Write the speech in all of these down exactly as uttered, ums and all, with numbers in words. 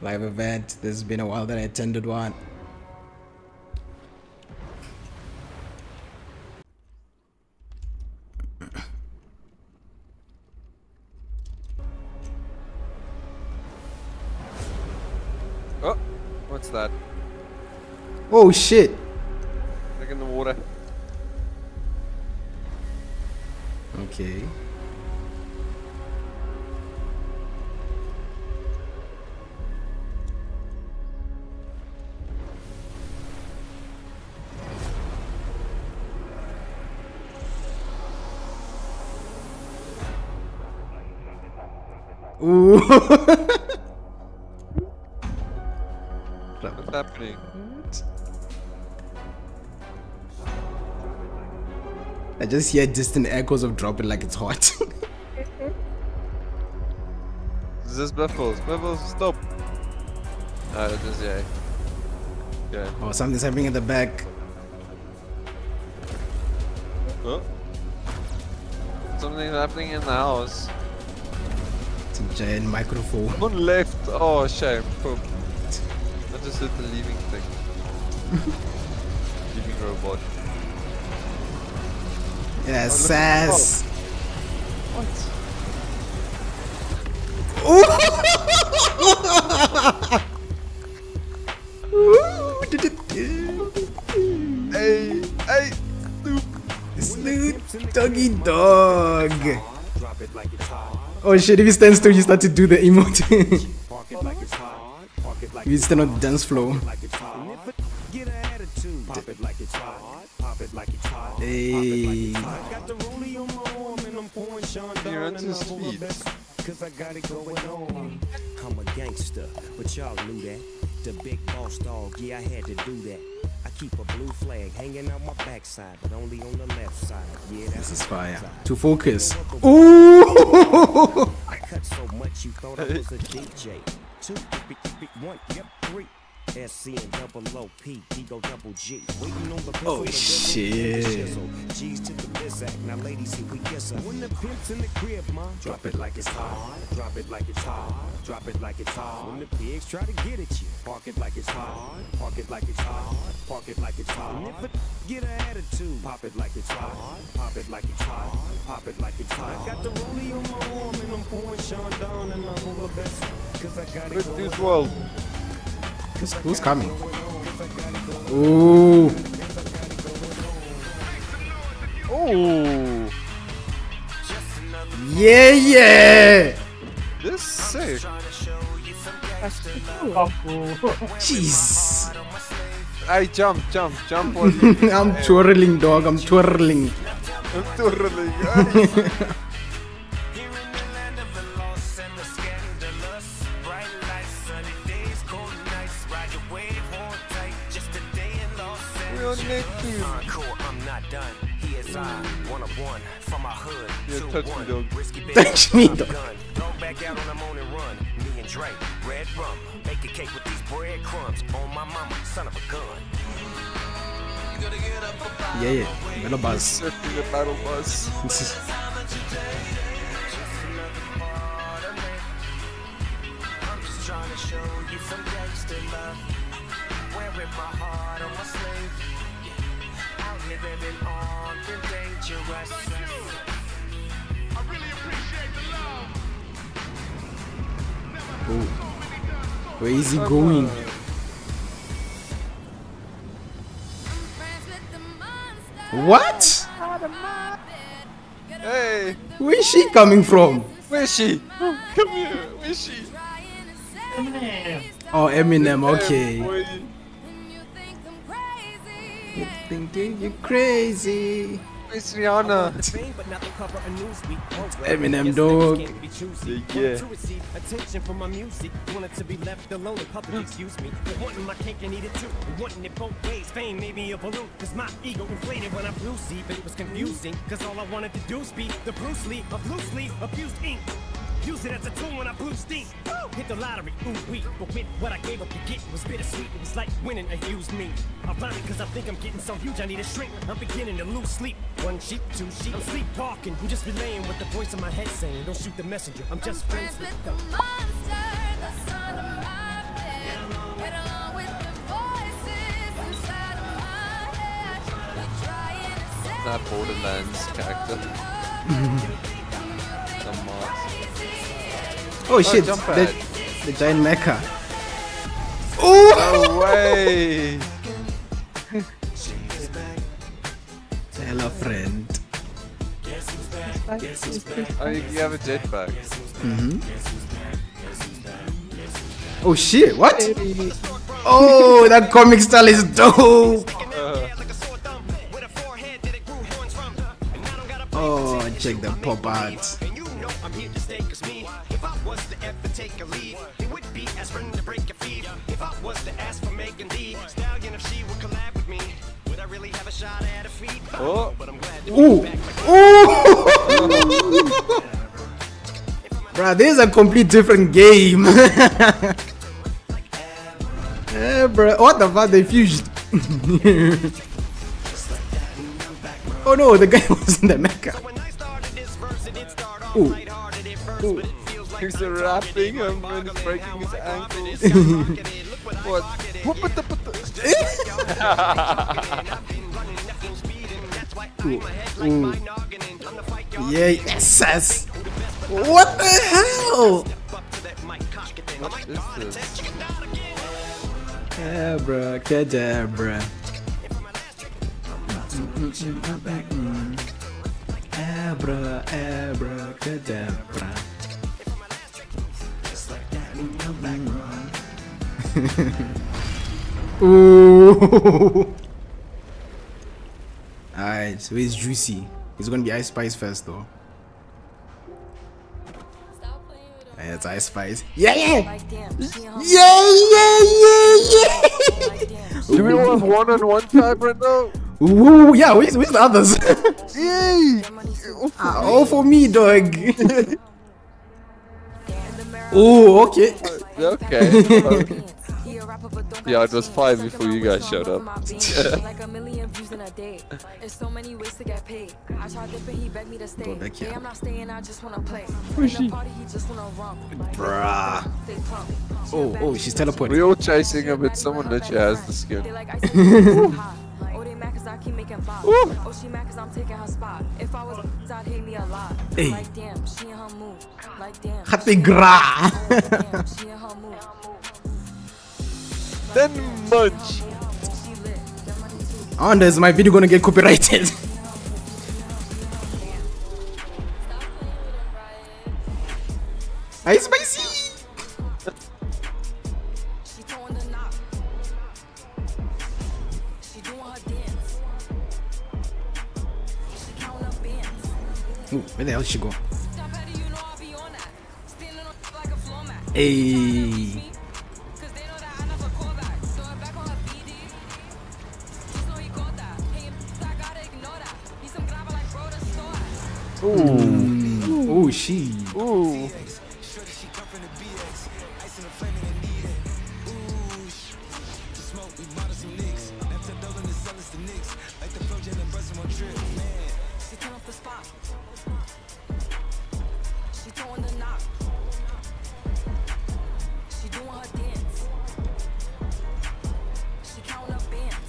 live event. This has been a while that I attended one. Oh, what's that? Oh shit! Look in the water. Okay. Ooh. What's happening? I just hear distant echoes of dropping like it's hot. Is this Biffles? Biffles, stop! Ah, that is yeah. Yeah. Oh, something's happening in the back. Oh. Something's happening in the house. It's a giant microphone. One left. Oh, shame. Poop. I just hit the leaving thing. Leaving robot. Yeah, oh, sass. What? Hey, hey, Snoop, doggy dog. Oh shit, if he stands still, you start to do the emote. If you stand on the dance floor. Hey. He runs his feet. I'm a gangster, but y'all knew that. The big boss dog, yeah, I had to do that. I keep a blue flag hanging out my backside, but only on the left side. Yeah, that's this is fire. To focus. Ooh! I cut so much you thought I was a D J. Two, one, yep, three. S C and double O P, D go double G. Waiting on the oh shit. G's to the Bizak. Now ladies, here we kiss her. When the pimp's in the crib, ma, drop it like it's hot. Drop it like it's hot. Drop it like it's hot. When the pigs try to get at you, park it like it's hot. Park it like it's hot. Park it like it's hot. And if it get an attitude, pop it like it's hot. Pop it like it's hot. Pop it like it's hot. I got the rollie on my arm and I'm pouring Sean down and I'm over best. Cause I got it. This world. Who's, who's coming? Ooh. Oh. Yeah, yeah. This is sick. Jeez. Hey, jump, jump, jump. I'm twirling, dog. I'm twirling. I'm twirling. Hey. I'm not done. He is I, one of one from my hood. Yeah, touch me, dog. Touch me, dog. Go back out on the morning run. Me and Dre, red rum, make a cake with these breadcrumbs on my mama, son of a gun. Yeah, yeah. Battle buzz. Surfing the battle bus. This is. I'm just trying to show you some gangster love. Wearing my heart on my sleeve. Out here living armed and dangerous. I really appreciate the love. Oh. Where is he going? What? Hey. Where is she coming from? Where is she? Come here. Where is she? Oh, Eminem. Okay. Boy. You thinking you're crazy? Where's Rihanna? Eminem, dog. Yeah. Attention from my music, wanted to be left alone in public, excuse me. Wanting my cake and eat it too, wanting it both ways. Fame made me a balloon, cause my ego inflated when I flew see, but it was confusing, cause all I wanted to do was be the Bruce Lee of loosely abused ink. Use it as a tool when I blew steam. Hit the lottery, ooh wee. But with what I gave up to get was bittersweet. It was like winning a used me. Ironic, cause I think I'm getting so huge I need a shrink. I'm beginning to lose sleep. One sheep, two sheep. I'm sleepwalking. I'm just relaying what the voice in my head saying. Don't shoot the messenger. I'm just friends with the monster, the son of my that Borderlands character. The mods. Oh shit, jump the, pad. the giant mecha. Oh! No way! Hello, friend. Oh, you, you have a jetpack. Mm-hmm. Oh shit, what? Oh, that comic style is dope! Uh, Oh, check the pop art. And you know I'm here to stay, cause me, if I was to ever take a lead, it would be as friend to break your feet. If I was to ask for Megan D Stallion, if she would collab with me, would I really have a shot at a feat? oh, But I'm glad to Ooh! be back. Ooh! Bruh, this is a complete different game. Yeah, bruh. What the fuck? They fused. Oh no, the guy was in the mecha. When I started this verse, it did start off Ooh. lighthearted at first, Ooh. but it feels like he's my rapping road him is and he's boggling breaking how his my ankles. confidence skyrocketed. Look what I What? pocketed. What Yeah, the? What the? I've been running, nothing speeding. That's why I'm ahead like my noggin. I'm the fight dog. Yeah, yes, yes. What the hell? Up to that mic, cock it then. I might What heart is attack, this? check it out again. Yeah, bruh. Kadabra. Abra, abra, kadabra. Ooh. Alright, so he's juicy. He's gonna be Ice Spice first though. Yeah, it's Ice Spice. Yeah, yeah! Yeah, yeah, yeah, yeah! Do we want one-on-one time right now? Ooh, yeah, where's, where's the others? Yay! Ah, all for me, dog. Oh, okay. Okay. Yeah, it was five before you guys showed up. Like a million views in a day. There's so many ways to get paid. I tried dipping, he begged me to stay. Go back here. Yeah, I'm not staying, I just wanna play. In the party, he just wanna romp. Bruh. Stay plump. Oh, oh, she's teleporting. We're all chasing him, but someone literally has the skin. They like ice cream, hot. Oh, they mad cause I keep making bops. Oh, she mad cause I'm taking her spot. If I was a I'd hate me a lot. Hey. Like damn, she in her mood. Like damn. Hati gra. Damn, she in her mood. Then munch. She lit. That money too. I wonder, is my video gonna get copyrighted? Ice Spicy! She throwing the knock. She doing her dance. She counting up bands. Ooh, where the hell did she go? Stop petty, you know I be on that. Standing on like a floor mat. Hey. Cause they know that I never call back. Throw it back on her B D. Just know he caught that. Hey, I gotta ignore that. Need some grabber like bro to store at. Ooh, she. Ooh. She turn off the spot. She throwing the knock. She doing her dance. She counting up bands.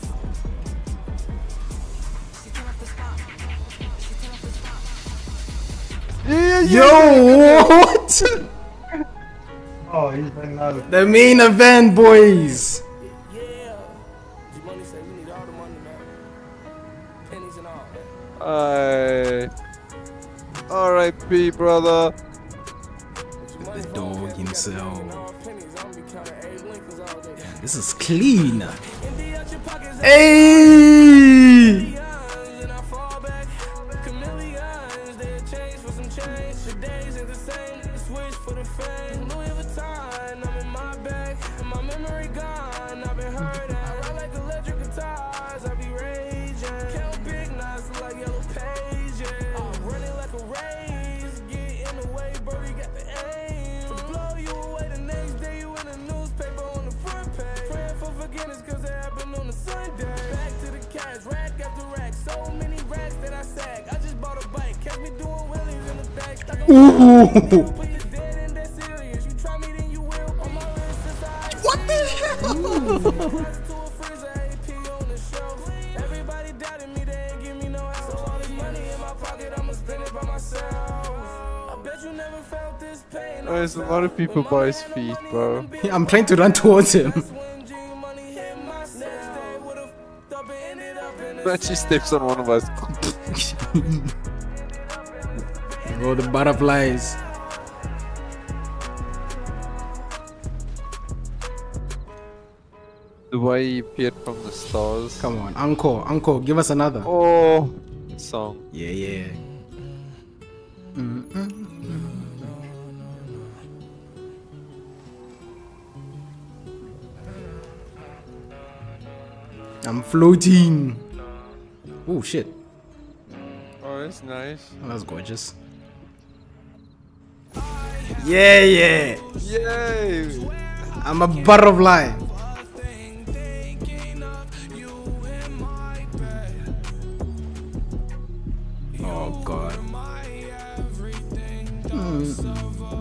She turn off the spot. She turn off the spot. Yeah, Yo, what? Oh, he's been out of The main event, boys. Yeah. G-Money say we need all the money, man. Pennies and all. I. R I P, brother. The dog himself. Pennies, I'm gonna be counting Abe Lincolns all day. This is clean. Empty out your pockets, Hey. millions, and I fall back. Chameleons, they change for some change. The days ain't the same, they switch for the fame. Louis Vuitton, I'm in my bag. And my memory gone, I've been hurt at. I ride like electric guitars, I be raging. Count big knots like yellow pages. I'm running like a race, get in the way, Birdie got the aim. To blow you away the next day, you in the newspaper on the front page. Praying for forgiveness cause it happened on a Sunday. Back to the cash, rack after rack. So many racks that I sag. I just bought a bike, catch me doing wheelies in the day. Like Ooh. put you dead and that serious. You try me, then you will. On my wrist since I What the hell? to a freezer, A P on the shelf. Everybody doubted me, they ain't give me no help. So pain. Oh, there's a lot of people by his feet, bro. I'm trying to run towards him. When G Money hit my next day, would've thought it ended up in a Actually steps on one of us. Oh, the butterflies. The way he appeared from the stars. Come on, Uncle, Uncle, give us another. Oh, song. Yeah, yeah. Mm-mm. I'm floating. Oh shit. Oh, that's nice. Oh, that's gorgeous. Yeah, yeah. Yay! I'm a butterfly. Oh god. Mm.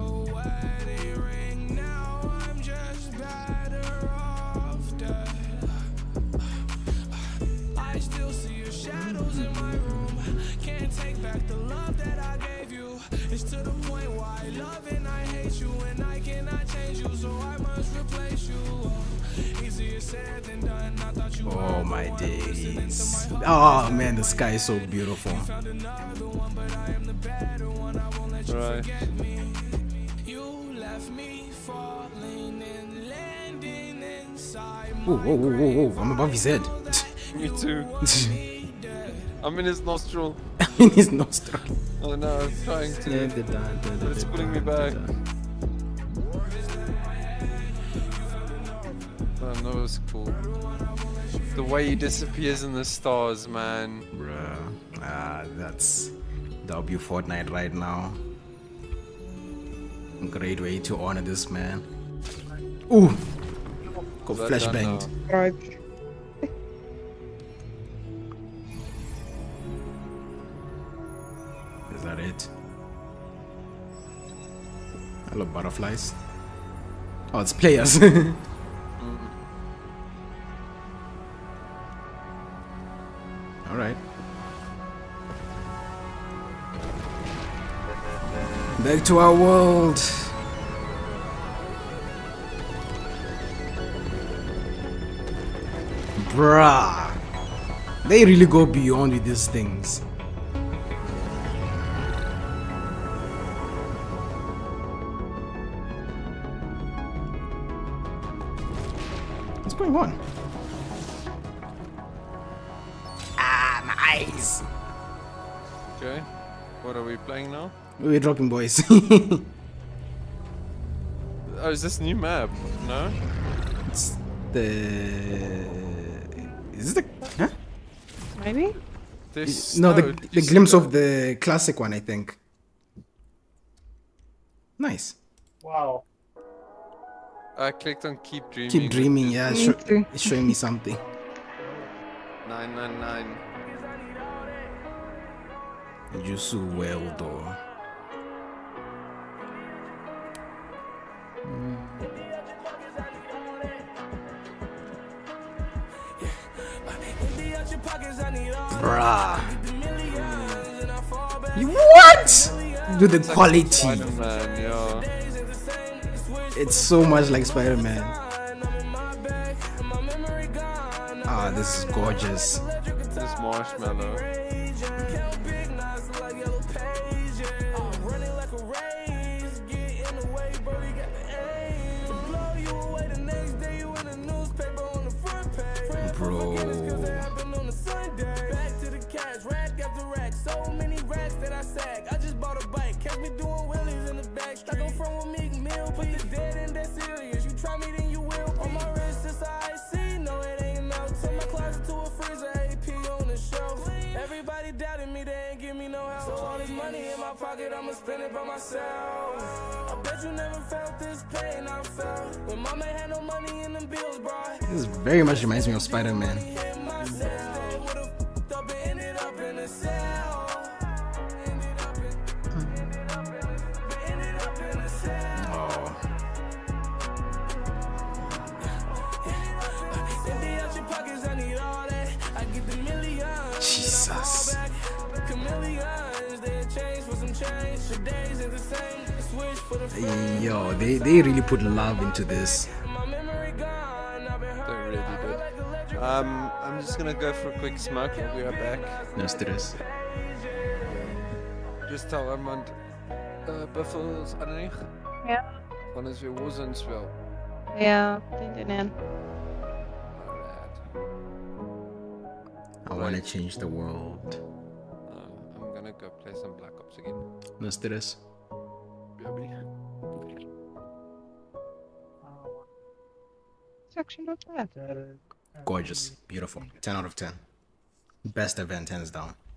I still see your shadows in my room. Can't take back the love that I gave you. It's to the point where I love and I hate you, and I cannot change you, so I must replace you. Oh, easier said than done. I thought you Oh were my the one listening to days. my Oh man, the sky is so beautiful. found another one, but I am the better one. I won't let you Right. forget me. You left me falling and landing inside Whoa, whoa, whoa, whoa, whoa. I'm above his head. Me too. I'm in his nostril. In his nostril. Oh no, I'm trying to. It's pulling me back. Oh no, it's cool. The way he disappears in the stars, man. Bruh. Ah, that's W Fortnite right now. Great way to honor this man. Ooh! Got Is that flash done banged. now? Right. Is that it? Hello, butterflies. Oh, it's players. Alright. Back to our world. Bruh. They really go beyond with these things. What's going on? Ah, nice. Okay. What are we playing now? We're dropping boys. Oh, is this new map? No? It's the. Is this the. Huh? Maybe? This No, the, did you the see glimpse that? of the classic one, I think. Nice. Wow. I clicked on keep dreaming. Keep dreaming, which is yeah. It's, Me sho- too. it's showing me something. nine nine nine. Jusu well, though. Bruh. You- What? Do the quality. Spider-Man, yeah. It's so much like Spider-Man. Ah, this is gorgeous. This marshmallow. Bro. So many racks that I sag. I just bought a bike. Catch me doing wheelies in the back. Like I'm from a Meek Mill. Put the dead in that serious. You try me, then you will. On my wrist, it's I C. No, it ain't no. Turn my closet to a freezer. A P on the shelf. Everybody doubted me. They ain't give me no help. So all this money in my pocket, I'ma spend it by myself. I bet you never felt this pain I felt when mama had no money in them bills, bro. This very much reminds me of Spider-Man. Oh. Jesus. Chameleons, they change for some change. The days ain't the same. Switch Yo, they, they really put love into this. They really did. Um, I'm just gonna go for a quick smoke. We'll be right back. No stress. Just tell Armand, uh, Buffalo's underneath. Ja. Wanneer is weer Warzone spel? Ja, zin in. Alright. I wanna change the world. Uh, I'm gonna go play some Black Ops again. No stress. Baby. It's actually not bad. Gorgeous. Beautiful. ten out of ten. Best event, hands down.